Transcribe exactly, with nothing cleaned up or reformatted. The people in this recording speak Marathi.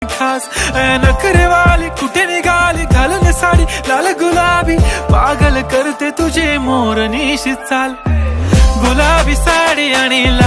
खास नखरे वाली कुठे निघाली घालून साडी लाल गुलाबी पागल करते तुझे मोरनीशी चाल गुलाबी साडी आणि